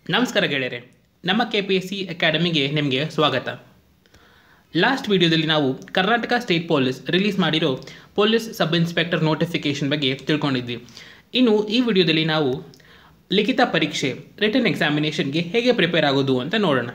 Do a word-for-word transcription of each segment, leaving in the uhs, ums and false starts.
ನಮಸ್ಕಾರ ಗೆಳೆಯರೆ, ನಮ್ಮ ಕೆ ಪಿ ಎಸ್ ಸಿ ಅಕಾಡೆಮಿಗೆ ನಿಮಗೆ ಸ್ವಾಗತ. ಲಾಸ್ಟ್ ವಿಡಿಯೋದಲ್ಲಿ ನಾವು ಕರ್ನಾಟಕ ಸ್ಟೇಟ್ ಪೊಲೀಸ್ ರಿಲೀಸ್ ಮಾಡಿರೋ ಪೊಲೀಸ್ ಸಬ್ ಇನ್ಸ್ಪೆಕ್ಟರ್ ನೋಟಿಫಿಕೇಷನ್ ಬಗ್ಗೆ ತಿಳ್ಕೊಂಡಿದ್ವಿ. ಇನ್ನು ಈ ವಿಡಿಯೋದಲ್ಲಿ ನಾವು ಲಿಖಿತ ಪರೀಕ್ಷೆ ರಿಟನ್ ಎಕ್ಸಾಮಿನೇಷನ್ಗೆ ಹೇಗೆ ಪ್ರಿಪೇರ್ ಆಗೋದು ಅಂತ ನೋಡೋಣ.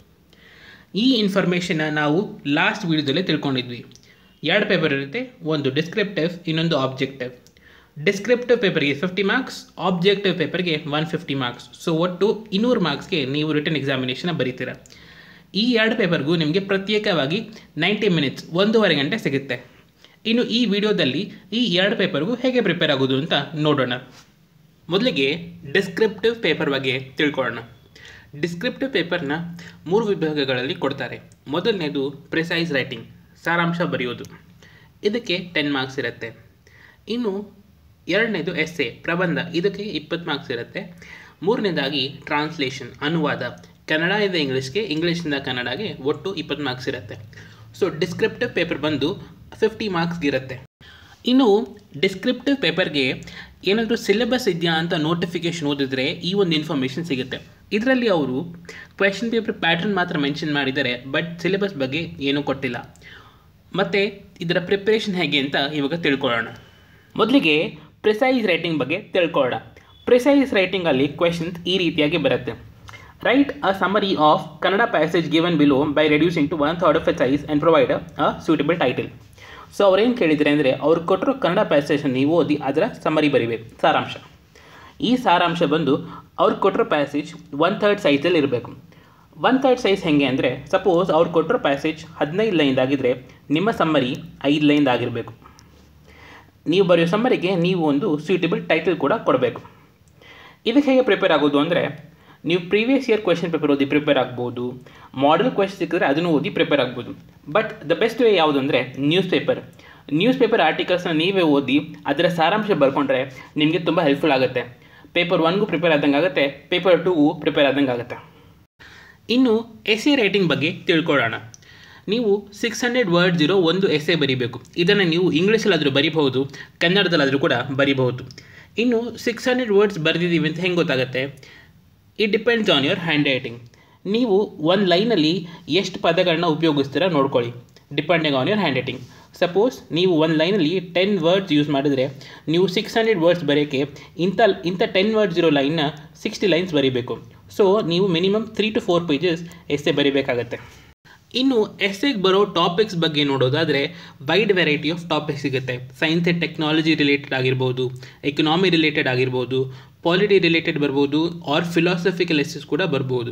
ಈ ಇನ್ಫಾರ್ಮೇಷನ್ನ ನಾವು ಲಾಸ್ಟ್ ವಿಡಿಯೋದಲ್ಲೇ ತಿಳ್ಕೊಂಡಿದ್ವಿ. ಎರಡು ಪೇಪರ್ ಇರುತ್ತೆ, ಒಂದು ಡಿಸ್ಕ್ರಿಪ್ಟಿವ್, ಇನ್ನೊಂದು ಆಬ್ಜೆಕ್ಟಿವ್. ಡಿಸ್ಕ್ರಿಪ್ಟಿವ್ ಪೇಪರ್ಗೆ ಫಿಫ್ಟಿ ಮಾರ್ಕ್ಸ್, ಆಬ್ಜೆಕ್ಟಿವ್ ಪೇಪರ್ಗೆ ಒನ್ ಫಿಫ್ಟಿ ಮಾರ್ಕ್ಸ್. ಸೊ ಒಟ್ಟು ಇನ್ನೂರು ಮಾರ್ಕ್ಸ್ಗೆ ನೀವು ರಿಟನ್ ಎಕ್ಸಾಮಿನೇಷನ್ ಬರೀತೀರ. ಈ ಎರಡು ಪೇಪರ್ಗೂ ನಿಮಗೆ ಪ್ರತ್ಯೇಕವಾಗಿ ನೈಂಟಿ ಮಿನಿಟ್ಸ್ ಒಂದೂವರೆ ಗಂಟೆ ಸಿಗುತ್ತೆ. ಇನ್ನು ಈ ವಿಡಿಯೋದಲ್ಲಿ ಈ ಎರಡು ಪೇಪರ್ಗೂ ಹೇಗೆ ಪ್ರಿಪೇರ್ ಆಗೋದು ಅಂತ ನೋಡೋಣ. ಮೊದಲಿಗೆ ಡಿಸ್ಕ್ರಿಪ್ಟಿವ್ ಪೇಪರ್ ಬಗ್ಗೆ ತಿಳ್ಕೊಳ್ಳೋಣ. ಡಿಸ್ಕ್ರಿಪ್ಟಿವ್ ಪೇಪರ್ನ ಮೂರು ವಿಭಾಗಗಳಲ್ಲಿ ಕೊಡ್ತಾರೆ. ಮೊದಲನೇದು ಪ್ರಿಸೈಸ್ ರೈಟಿಂಗ್, ಸಾರಾಂಶ ಬರೆಯೋದು. ಇದಕ್ಕೆ ಟೆನ್ ಮಾರ್ಕ್ಸ್ ಇರುತ್ತೆ. ಇನ್ನು ಎರಡನೇದು ಎಸ್ಸೆ, ಪ್ರಬಂಧ. ಇದಕ್ಕೆ ಇಪ್ಪತ್ತು ಮಾರ್ಕ್ಸ್ ಇರುತ್ತೆ. ಮೂರನೇದಾಗಿ ಟ್ರಾನ್ಸ್ಲೇಷನ್, ಅನುವಾದ, ಕನ್ನಡದಿಂದ ಇಂಗ್ಲೀಷ್ಗೆ, ಇಂಗ್ಲೀಷಿಂದ ಕನ್ನಡಗೆ ಒಟ್ಟು ಇಪ್ಪತ್ತು ಮಾರ್ಕ್ಸ್ ಇರುತ್ತೆ. ಸೊ ಡಿಸ್ಕ್ರಿಪ್ಟಿವ್ ಪೇಪರ್ ಬಂದು ಫಿಫ್ಟಿ ಮಾರ್ಕ್ಸ್ಗೆ ಇರುತ್ತೆ. ಇನ್ನು ಡಿಸ್ಕ್ರಿಪ್ಟಿವ್ ಪೇಪರ್ಗೆ ಏನಾದರೂ ಸಿಲೆಬಸ್ ಇದೆಯಾ ಅಂತ ನೋಟಿಫಿಕೇಷನ್ ಓದಿದ್ರೆ ಈ ಒಂದು ಇನ್ಫಾರ್ಮೇಷನ್ ಸಿಗುತ್ತೆ. ಇದರಲ್ಲಿ ಅವರು ಕ್ವೆಶ್ಚನ್ ಪೇಪರ್ ಪ್ಯಾಟ್ರನ್ ಮಾತ್ರ ಮೆನ್ಷನ್ ಮಾಡಿದ್ದಾರೆ, ಬಟ್ ಸಿಲೆಬಸ್ ಬಗ್ಗೆ ಏನೂ ಕೊಟ್ಟಿಲ್ಲ. ಮತ್ತು ಇದರ ಪ್ರಿಪ್ರೇಷನ್ ಹೇಗೆ ಅಂತ ಇವಾಗ ತಿಳ್ಕೊಳ್ಳೋಣ. ಮೊದಲಿಗೆ ಪ್ರಿಸೈಸ್ ರೈಟಿಂಗ್ ಬಗ್ಗೆ ತಿಳ್ಕೊಳ್ಳೋಣ. ಪ್ರಿಸೈಸ್ ರೈಟಿಂಗಲ್ಲಿ ಕ್ವೆಶನ್ಸ್ ಈ ರೀತಿಯಾಗಿ ಬರುತ್ತೆ. Write a summary of Kannada passage given below by reducing to one third of a size and provide a suitable title. So ಅವ್ರೇನು ಕೇಳಿದರೆ ಅಂದರೆ, ಅವ್ರು ಕೊಟ್ಟರು ಕನ್ನಡ ಪ್ಯಾಸೇಜನ್ನು ನೀವು ಓದಿ ಅದರ ಸಮರಿ ಬರೀಬೇಕು, ಸಾರಾಂಶ. ಈ ಸಾರಾಂಶ ಬಂದು ಅವ್ರು ಕೊಟ್ಟರು ಪ್ಯಾಸೇಜ್ ಒನ್ ಥರ್ಡ್ ಸೈಜಲ್ಲಿ ಇರಬೇಕು. ಒನ್ ಥರ್ಡ್ ಸೈಜ್ ಹೇಗೆ ಅಂದರೆ, ಸಪೋಸ್ ಅವ್ರು ಕೊಟ್ಟರು ಪ್ಯಾಸೇಜ್ ಹದಿನೈದು ಲೈನ್ದಾಗಿದ್ದರೆ ನಿಮ್ಮ ಸಮ್ಮರಿ ಐದು ಲೈನ್ದಾಗಿರಬೇಕು. ನೀವು ಬರೆಯೋ ಸಮ್ಮರಿಗೆ ನೀವು ಒಂದು ಸೂಟಬಲ್ ಟೈಟಲ್ ಕೂಡ ಕೊಡಬೇಕು. ಇದಕ್ಕೆ ಹೇಗೆ ಪ್ರಿಪೇರ್ ಆಗೋದು ಅಂದರೆ, ನೀವು ಪ್ರೀವಿಯಸ್ ಇಯರ್ ಕ್ವೆಶ್ಚನ್ ಪೇಪರ್ ಓದಿ ಪ್ರಿಪೇರ್ ಆಗ್ಬೋದು, ಮಾಡೆಲ್ ಕ್ವೆಶ್ಚನ್ ಸಿಕ್ಕಿದ್ರೆ ಅದನ್ನು ಓದಿ ಪ್ರಿಪೇರ್ ಆಗ್ಬೋದು. ಬಟ್ ದ ಬೆಸ್ಟ್ ವೇ ಯಾವುದು ಅಂದರೆ ನ್ಯೂಸ್ ಪೇಪರ್. ನ್ಯೂಸ್ ಪೇಪರ್ ಆರ್ಟಿಕಲ್ಸ್ನ ನೀವೇ ಓದಿ ಅದರ ಸಾರಾಂಶ ಬರ್ಕೊಂಡ್ರೆ ನಿಮಗೆ ತುಂಬ ಹೆಲ್ಪ್ಫುಲ್ ಆಗುತ್ತೆ. ಪೇಪರ್ ಒನ್ಗೂ ಪ್ರಿಪೇರ್ ಆದಂಗೆ ಆಗುತ್ತೆ, ಪೇಪರ್ ಟೂಗೂ ಪ್ರಿಪೇರ್ ಆದಂಗೆ ಆಗುತ್ತೆ. ಇನ್ನು ಎಸ್ಸೆ ರೈಟಿಂಗ್ ಬಗ್ಗೆ ತಿಳ್ಕೊಳ್ಳೋಣ. ನೀವು ಸಿಕ್ಸ್ ಹಂಡ್ರೆಡ್ ವರ್ಡ್ಸ್ ಇರೋ ಒಂದು ಎಸ್ಸೆ ಬರೀಬೇಕು. ಇದನ್ನು ನೀವು ಇಂಗ್ಲೀಷಲ್ಲಾದರೂ ಬರೀಬಹುದು, ಕನ್ನಡದಲ್ಲಾದರೂ ಕೂಡ ಬರೀಬಹುದು. ಇನ್ನು ಸಿಕ್ಸ್ ಹಂಡ್ರೆಡ್ ವರ್ಡ್ಸ್ ಬರೆದಿದ್ದೀವಿ ಅಂತ ಹೆಂಗೆ ಗೊತ್ತಾಗುತ್ತೆ? It depends on your handwriting. ನೀವು ಒಂದು ಲೈನಲ್ಲಿ ಎಷ್ಟು ಪದಗಳನ್ನ ಉಪಯೋಗಿಸ್ತೀರಾ ನೋಡ್ಕೊಳ್ಳಿ, depending on your handwriting. Suppose ನೀವು ಒಂದು ಲೈನಲ್ಲಿ ಟೆನ್ ವರ್ಡ್ಸ್ ಯೂಸ್ ಮಾಡಿದರೆ ನೀವು ಸಿಕ್ಸ್ ಹಂಡ್ರೆಡ್ ವರ್ಡ್ಸ್ ಬರೆಯೋಕ್ಕೆ ಇಂಥ ಇಂಥ ಟೆನ್ ವರ್ಡ್ಸ್ ಇರೋ ಲೈನ್ನ ಸಿಕ್ಸ್ಟಿ ಲೈನ್ಸ್ ಬರೀಬೇಕು. ಸೊ ನೀವು minimum three to four pages essay ಬರೀಬೇಕಾಗತ್ತೆ. ಇನ್ನು ಎಸ್ಸೆಗೆ ಬರೋ ಟಾಪಿಕ್ಸ್ ಬಗ್ಗೆ ನೋಡೋದಾದರೆ ವೈಡ್ ವೆರೈಟಿ ಆಫ್ ಟಾಪಿಕ್ಸ್ ಸಿಗುತ್ತೆ. ಸೈನ್ಸ್ ಆ್ಯಂಡ್ ಟೆಕ್ನಾಲಜಿ ರಿಲೇಟೆಡ್ ಆಗಿರ್ಬೋದು, ಎಕನಾಮಿ ರಿಲೇಟೆಡ್ ಆಗಿರ್ಬೋದು, ಪಾಲಿಟಿ ರಿಲೇಟೆಡ್ ಬರ್ಬೋದು, ಆರ್ ಫಿಲಾಸಫಿಕಲ್ ಎಸ್ಸೆಸ್ ಕೂಡ ಬರ್ಬೋದು.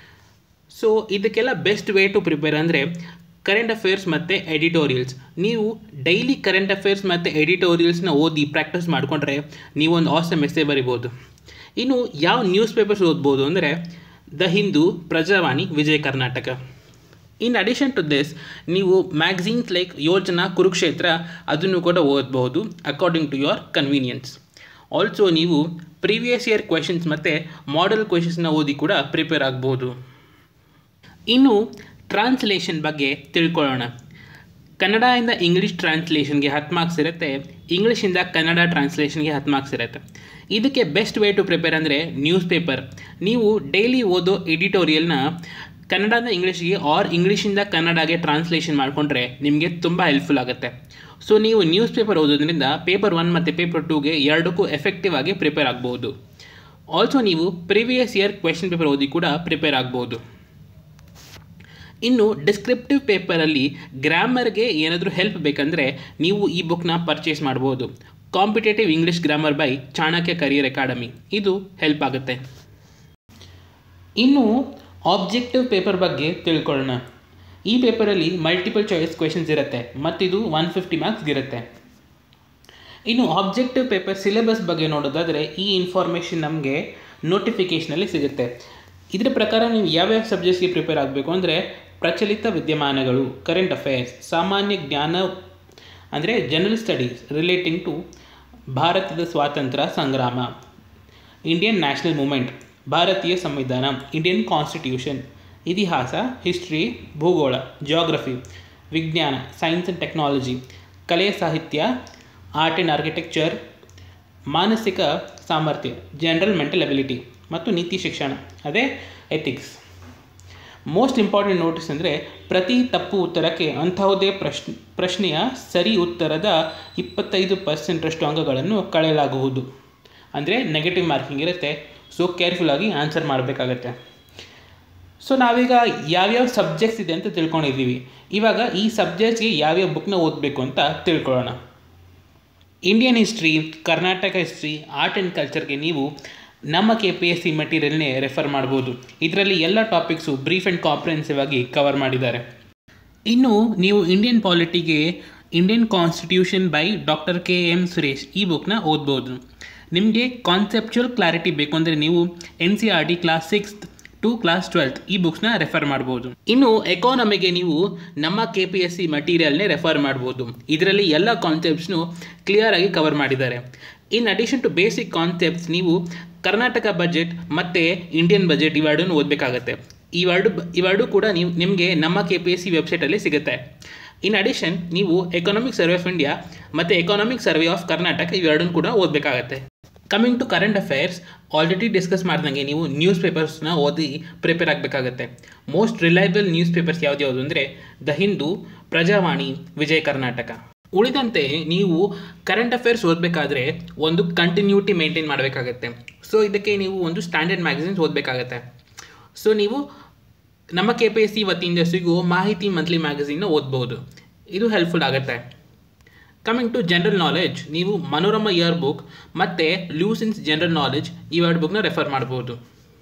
ಸೊ ಇದಕ್ಕೆಲ್ಲ ಬೆಸ್ಟ್ ವೇ ಟು ಪ್ರಿಪೇರ್ ಅಂದರೆ ಕರೆಂಟ್ ಅಫೇರ್ಸ್ ಮತ್ತು ಎಡಿಟೋರಿಯಲ್ಸ್. ನೀವು ಡೈಲಿ ಕರೆಂಟ್ ಅಫೇರ್ಸ್ ಮತ್ತು ಎಡಿಟೋರಿಯಲ್ಸ್ನ ಓದಿ ಪ್ರಾಕ್ಟೀಸ್ ಮಾಡಿಕೊಂಡ್ರೆ ನೀವೊಂದು ಆಸಮ್ ಎಸ್ಸೆ ಬರಿಬೋದು. ಇನ್ನು ಯಾವ ನ್ಯೂಸ್ ಪೇಪರ್ಸ್ ಓದ್ಬೋದು ಅಂದರೆ the Hindu, Prajavani, Vijaya Karnataka. In addition to this ನೀವು ಮ್ಯಾಗ್ಝೀನ್ಸ್ ಲೈಕ್ ಯೋಜನಾ, ಕುರುಕ್ಷೇತ್ರ ಅದನ್ನು ಕೂಡ ಓದಬಹುದು according to your convenience. Also ನೀವು ಪ್ರೀವಿಯಸ್ ಇಯರ್ ಕ್ವೆಶನ್ಸ್ ಮತ್ತು ಮಾಡೆಲ್ ಕ್ವೆಶನ್ಸ್ನ ಓದಿ ಕೂಡ ಪ್ರಿಪೇರ್ ಆಗ್ಬೋದು. ಇನ್ನು ಟ್ರಾನ್ಸ್ಲೇಷನ್ ಬಗ್ಗೆ ತಿಳ್ಕೊಳ್ಳೋಣ. ಕನ್ನಡದಿಂದ ಇಂಗ್ಲೀಷ್ ಟ್ರಾನ್ಸ್ಲೇಷನ್ಗೆ ಹತ್ತು ಮಾರ್ಕ್ಸ್ ಇರುತ್ತೆ, ಇಂಗ್ಲೀಷಿಂದ ಕನ್ನಡ ಟ್ರಾನ್ಸ್ಲೇಷನ್ಗೆ ಹತ್ತು ಮಾರ್ಕ್ಸ್ ಇರುತ್ತೆ. ಇದಕ್ಕೆ ಬೆಸ್ಟ್ ವೇ ಟು ಪ್ರಿಪೇರ್ ಅಂದರೆ ನ್ಯೂಸ್ ಪೇಪರ್. ನೀವು ಡೈಲಿ ಓದೋ ಎಡಿಟೋರಿಯಲ್ನ ಕನ್ನಡದಿಂದ ಇಂಗ್ಲೀಷ್ಗೆ ಆರ್ ಇಂಗ್ಲೀಷಿಂದ ಕನ್ನಡಗೆ ಟ್ರಾನ್ಸ್ಲೇಷನ್ ಮಾಡಿಕೊಂಡ್ರೆ ನಿಮಗೆ ತುಂಬ ಹೆಲ್ಪ್ಫುಲ್ ಆಗುತ್ತೆ. ಸೊ ನೀವು ನ್ಯೂಸ್ ಪೇಪರ್ ಓದೋದ್ರಿಂದ ಪೇಪರ್ ಒನ್ ಮತ್ತು ಪೇಪರ್ ಟೂಗೆ ಎರಡಕ್ಕೂ ಎಫೆಕ್ಟಿವ್ ಆಗಿ ಪ್ರಿಪೇರ್ ಆಗ್ಬೋದು. ಆಲ್ಸೋ ನೀವು ಪ್ರೀವಿಯಸ್ ಇಯರ್ ಕ್ವೆಶ್ಚನ್ ಪೇಪರ್ ಓದಿ ಕೂಡ ಪ್ರಿಪೇರ್ ಆಗ್ಬೋದು. ಇನ್ನು ಡಿಸ್ಕ್ರಿಪ್ಟಿವ್ ಪೇಪರಲ್ಲಿ ಗ್ರಾಮರ್ಗೆ ಏನಾದರೂ ಹೆಲ್ಪ್ ಬೇಕಂದರೆ ನೀವು ಈ ಬುಕ್ನ ಪರ್ಚೇಸ್ ಮಾಡ್ಬೋದು. Competitive English grammar by Chanakya career academy, ಇದು ಹೆಲ್ಪ್ ಆಗುತ್ತೆ. ಇನ್ನು ಆಬ್ಜೆಕ್ಟಿವ್ ಪೇಪರ್ ಬಗ್ಗೆ ತಿಳ್ಕೊಳ್ಳೋಣ. ಈ ಪೇಪರಲ್ಲಿ ಮಲ್ಟಿಪಲ್ ಚಾಯ್ಸ್ ಕ್ವೆಶನ್ಸ್ ಇರುತ್ತೆ ಮತ್ತು ಇದು ಒನ್ ಫಿಫ್ಟಿ ಮಾರ್ಕ್ಸ್ಗೆ ಇರುತ್ತೆ. ಇನ್ನು ಆಬ್ಜೆಕ್ಟಿವ್ ಪೇಪರ್ ಸಿಲೆಬಸ್ ಬಗ್ಗೆ ನೋಡೋದಾದರೆ ಈ ಇನ್ಫಾರ್ಮೇಷನ್ ನಮಗೆ ನೋಟಿಫಿಕೇಷನಲ್ಲಿ ಸಿಗುತ್ತೆ. ಇದರ ಪ್ರಕಾರ ನೀವು ಯಾವ್ಯಾವ ಸಬ್ಜೆಕ್ಟ್ಸ್ಗೆ ಪ್ರಿಪೇರ್ ಆಗಬೇಕು ಅಂದರೆ ಪ್ರಚಲಿತ ವಿದ್ಯಮಾನಗಳು, ಕರೆಂಟ್ ಅಫೇರ್ಸ್, ಸಾಮಾನ್ಯ ಜ್ಞಾನ ಅಂದರೆ ಜನರಲ್ ಸ್ಟಡೀಸ್ ರಿಲೇಟಿಂಗ್ ಟು ಭಾರತದ ಸ್ವಾತಂತ್ರ್ಯ ಸಂಗ್ರಾಮ, ಇಂಡಿಯನ್ ನ್ಯಾಷನಲ್ ಮೂಮೆಂಟ್, ಭಾರತೀಯ ಸಂವಿಧಾನ, ಇಂಡಿಯನ್ ಕಾನ್ಸ್ಟಿಟ್ಯೂಷನ್, ಇತಿಹಾಸ, ಹಿಸ್ಟ್ರಿ, ಭೂಗೋಳ, ಜಿಯೋಗ್ರಫಿ, ವಿಜ್ಞಾನ, ಸೈನ್ಸ್ ಆ್ಯಂಡ್ ಟೆಕ್ನಾಲಜಿ, ಕಲೆ, ಸಾಹಿತ್ಯ, ಆರ್ಟ್ ಆ್ಯಂಡ್ ಆರ್ಕಿಟೆಕ್ಚರ್, ಮಾನಸಿಕ ಸಾಮರ್ಥ್ಯ, ಜನರಲ್ ಮೆಂಟಲ್ ಎಬಿಲಿಟಿ, ಮತ್ತು ನೀತಿ ಶಿಕ್ಷಣ ಅದೇ ಎಥಿಕ್ಸ್. ಮೋಸ್ಟ್ ಇಂಪಾರ್ಟೆಂಟ್ ನೋಟಿಸ್ ಅಂದರೆ ಪ್ರತಿ ತಪ್ಪು ಉತ್ತರಕ್ಕೆ ಅಂತಹುದೇ ಪ್ರಶ್ನೆ ಪ್ರಶ್ನೆಯ ಸರಿ ಉತ್ತರದ ಇಪ್ಪತ್ತೈದು ಪರ್ಸೆಂಟರಷ್ಟು ಅಂಕಗಳನ್ನು ಕಳೆಯಲಾಗುವುದು. ಅಂದರೆ ನೆಗೆಟಿವ್ ಮಾರ್ಕಿಂಗ್ ಇರುತ್ತೆ. ಸೊ ಕೇರ್ಫುಲ್ಲಾಗಿ ಆನ್ಸರ್ ಮಾಡಬೇಕಾಗತ್ತೆ. ಸೊ ನಾವೀಗ ಯಾವ್ಯಾವ ಸಬ್ಜೆಕ್ಟ್ಸ್ ಇದೆ ಅಂತ ತಿಳ್ಕೊಂಡಿದ್ದೀವಿ. ಇವಾಗ ಈ ಸಬ್ಜೆಕ್ಟ್ಸ್ಗೆ ಯಾವ್ಯಾವ ಬುಕ್ನ ಓದಬೇಕು ಅಂತ ತಿಳ್ಕೊಳ್ಳೋಣ. Indian history, Karnataka history, art and ಕಲ್ಚರ್ಗೆ ನೀವು ನಮ್ಮ ಕೆ ಪಿ ಎಸ್ ಸಿ ಮೆಟೀರಿಯಲ್ನೇ ರೆಫರ್ ಮಾಡ್ಬೋದು. ಇದರಲ್ಲಿ ಎಲ್ಲ ಟಾಪಿಕ್ಸು ಬ್ರೀಫ್ ಆ್ಯಂಡ್ ಕಾಂಪ್ರಿಹೆನ್ಸಿವ್ ಆಗಿ ಕವರ್ ಮಾಡಿದ್ದಾರೆ. ಇನ್ನು ನೀವು ಇಂಡಿಯನ್ ಪಾಲಿಟಿಗೆ Indian constitution by doctor K M Suresh ಈ ಬುಕ್ನ ಓದ್ಬೋದು. ನಿಮಗೆ ಕಾನ್ಸೆಪ್ಚುಯಲ್ ಕ್ಲಾರಿಟಿ ಬೇಕು ಅಂದರೆ ನೀವು N C R T class sixth to class twelfth ಈ ಬುಕ್ಸ್ನ ರೆಫರ್ ಮಾಡ್ಬೋದು. ಇನ್ನು ಎಕಾನಮಿಗೆ ನೀವು ನಮ್ಮ K P S C ಮಟೀರಿಯಲ್ನೇ refer ಮಾಡ್ಬೋದು. ಇದರಲ್ಲಿ ಎಲ್ಲ ಕಾನ್ಸೆಪ್ಟ್ಸ್ನು ಕ್ಲಿಯರಾಗಿ ಕವರ್ ಮಾಡಿದ್ದಾರೆ. In addition to basic concepts ನೀವು ಕರ್ನಾಟಕ ಬಜೆಟ್ ಮತ್ತು ಇಂಡಿಯನ್ ಬಜೆಟ್ ಇವೆರಡನ್ನು ಓದಬೇಕಾಗತ್ತೆ. ಇವೆರಡು ಇವೆರಡು ಕೂಡ ನೀವು ನಿಮಗೆ ನಮ್ಮ ಕೆ ಪಿ ಎಸ್ ಸಿ ವೆಬ್ಸೈಟಲ್ಲಿ ಸಿಗುತ್ತೆ. ಇನ್ ಅಡಿಷನ್ ನೀವು ಎಕನಾಮಿಕ್ ಸರ್ವೆ ಆಫ್ ಇಂಡಿಯಾ ಮತ್ತು ಎಕನಾಮಿಕ್ ಸರ್ವೆ ಆಫ್ ಕರ್ನಾಟಕ ಇವೆರಡನ್ನು ಕೂಡ ಓದಬೇಕಾಗತ್ತೆ. Coming to current affairs, already discuss ಮಾಡ್ದಂಗೆ ನೀವು ನ್ಯೂಸ್ ಪೇಪರ್ಸ್ನ ಓದಿ ಪ್ರಿಪೇರ್ ಆಗಬೇಕಾಗತ್ತೆ. ಮೋಸ್ಟ್ ರಿಲಯಬಲ್ ನ್ಯೂಸ್ ಪೇಪರ್ಸ್ ಯಾವ್ದು ಅಂದರೆ ದ ಹಿಂದೂ, ಪ್ರಜಾವಾಣಿ, ವಿಜಯ ಕರ್ನಾಟಕ. ಉಳಿದಂತೆ ನೀವು ಕರೆಂಟ್ ಅಫೇರ್ಸ್ ಓದಬೇಕಾದ್ರೆ ಒಂದು ಕಂಟಿನ್ಯೂಟಿ ಮೇಂಟೈನ್ ಮಾಡಬೇಕಾಗತ್ತೆ. ಸೊ ಇದಕ್ಕೆ ನೀವು ಒಂದು ಸ್ಟ್ಯಾಂಡರ್ಡ್ ಮ್ಯಾಗಝಿನ್ಸ್ ಓದಬೇಕಾಗತ್ತೆ. ಸೊ ನೀವು ನಮ್ಮ ಕೆ ಪಿ ಎಸ್ ಸಿ ವತಿಯಿಂದ ಸಿಗುವ ಮಾಹಿತಿ ಮಂತ್ಲಿ ಮ್ಯಾಗಝಿನ್ನ ಓದ್ಬೋದು. ಇದು ಹೆಲ್ಪ್ಫುಲ್ ಆಗುತ್ತೆ. ಕಮಿಂಗ್ ಟು ಜನರಲ್ ನಾಲೆಡ್ಜ್, ನೀವು ಮನೋರಮ ಇಯರ್ ಬುಕ್ ಮತ್ತು ಲೂಸೆನ್ಸ್ ಜನರಲ್ ನಾಲೆಡ್ಜ್ ಇವೆರಡು ಬುಕ್ನ ರೆಫರ್ ಮಾಡ್ಬೋದು.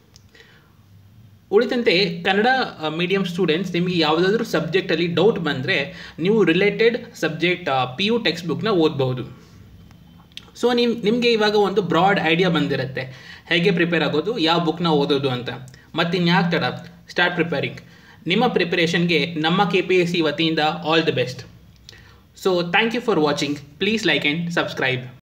ಉಳಿದಂತೆ ಕನ್ನಡ ಮೀಡಿಯಂ ಸ್ಟೂಡೆಂಟ್ಸ್ ನಿಮಗೆ ಯಾವುದಾದ್ರೂ ಸಬ್ಜೆಕ್ಟಲ್ಲಿ ಡೌಟ್ ಬಂದರೆ ನೀವು related subject P U text ಬುಕ್ನ ಓದಬಹುದು. ಸೊ ನೀವು ನಿಮಗೆ ಇವಾಗ ಒಂದು ಬ್ರಾಡ್ ಐಡಿಯಾ ಬಂದಿರುತ್ತೆ ಹೇಗೆ ಪ್ರಿಪೇರ್ ಆಗೋದು, ಯಾವ ಬುಕ್ನ ಓದೋದು ಅಂತ. ಮತ್ತು ಇನ್ಯಾಕೆ ತಡ, ಸ್ಟಾರ್ಟ್ ಪ್ರಿಪೇರಿಂಗ್. ನಿಮ್ಮ ಪ್ರಿಪರೇಷನ್ಗೆ ನಮ್ಮ ಕೆ ಪಿ ಎಸ್ ಸಿ ವತಿಯಿಂದ all the best. So thank you for watching. Please like and subscribe.